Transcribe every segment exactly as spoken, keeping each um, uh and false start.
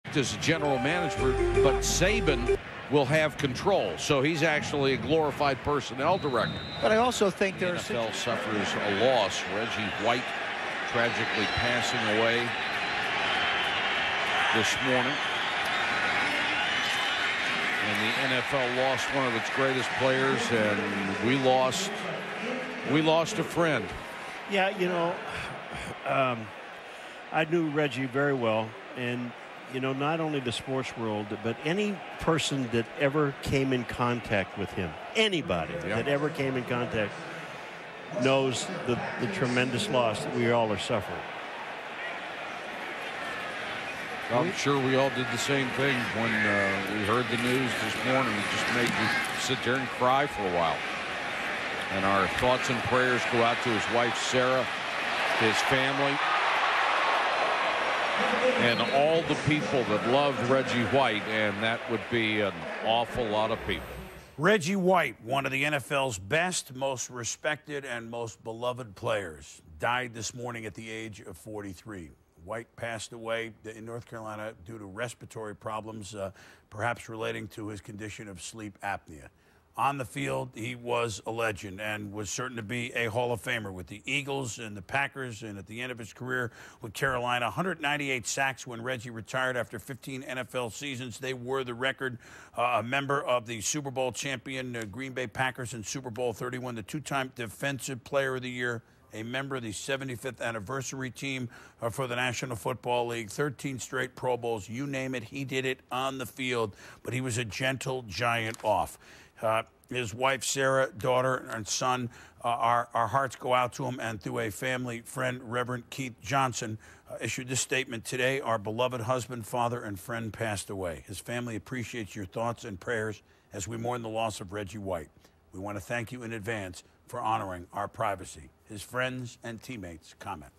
as a general manager, but Saban will have control. So he's actually a glorified personnel director. But I also think The there N are F L suffers a loss. Reggie White tragically passing away this morning. And the N F L lost one of its greatest players, and we lost we lost a friend. Yeah, you know, um, I knew Reggie very well, and you know, not only the sports world, but any person that ever came in contact with him, anybody yeah. that ever came in contact, knows the, the tremendous loss that we all are suffering. I'm sure we all did the same thing when uh, we heard the news this morning. It just made you sit there and cry for a while. And our thoughts and prayers go out to his wife, Sarah, his family, and all the people that loved Reggie White, and that would be an awful lot of people. Reggie White, one of the N F L's best, most respected, and most beloved players, died this morning at the age of forty-three. White passed away in North Carolina due to respiratory problems, uh, perhaps relating to his condition of sleep apnea. On the field, he was a legend and was certain to be a Hall of Famer with the Eagles and the Packers, and at the end of his career with Carolina, one hundred ninety-eight sacks when Reggie retired after fifteen N F L seasons. They were the record. Uh, a member of the Super Bowl champion uh, Green Bay Packers in Super Bowl thirty-one, the two-time Defensive Player of the Year, a member of the seventy-fifth anniversary team uh, for the National Football League, thirteen straight Pro Bowls, you name it, he did it on the field, but he was a gentle giant off. Uh, his wife, Sarah, daughter, and son, uh, our, our hearts go out to him, and through a family friend, Reverend Keith Johnson, uh, issued this statement today. Our beloved husband, father, and friend passed away. His family appreciates your thoughts and prayers as we mourn the loss of Reggie White. We want to thank you in advance for honoring our privacy. His friends and teammates comment.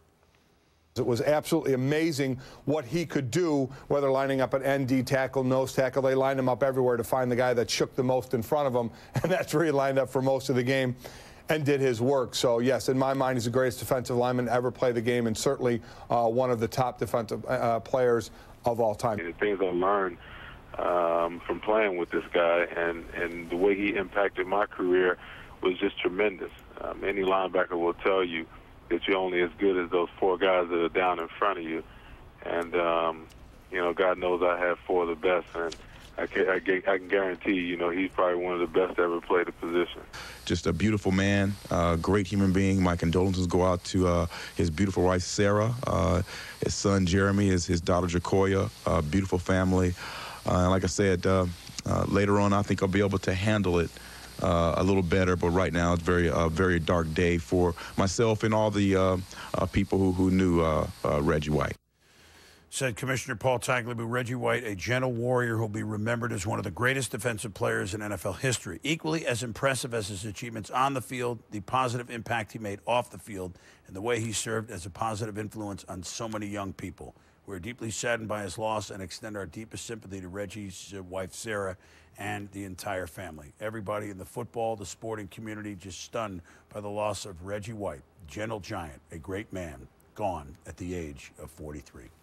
It was absolutely amazing what he could do, whether lining up an N D tackle, nose tackle. They lined him up everywhere to find the guy that shook the most in front of him, and that's where he lined up for most of the game and did his work. So, yes, in my mind, he's the greatest defensive lineman to ever play the game, and certainly uh, one of the top defensive uh, players of all time. The things I learned um, from playing with this guy and, and the way he impacted my career was just tremendous. Um, any linebacker will tell you that you're only as good as those four guys that are down in front of you. And, um, you know, God knows I have four of the best, and I can, I, can, I can guarantee, you know, he's probably one of the best to ever play the position. Just a beautiful man, uh, great human being. My condolences go out to uh, his beautiful wife, Sarah, uh, his son, Jeremy, his, his daughter, Jacoya, uh, beautiful family. Uh, and like I said, uh, uh, later on, I think I'll be able to handle it Uh, a little better, but right now it's very, uh, very dark day for myself and all the uh, uh, people who, who knew uh, uh, Reggie White. Said Commissioner Paul Tagliabue. Reggie White, a gentle warrior who'll be remembered as one of the greatest defensive players in N F L history. Equally as impressive as his achievements on the field, the positive impact he made off the field, and the way he served as a positive influence on so many young people. We're deeply saddened by his loss and extend our deepest sympathy to Reggie's uh, wife, Sarah, and the entire family. Everybody in the football, the sporting community, just stunned by the loss of Reggie White, gentle giant, a great man, gone at the age of forty-three.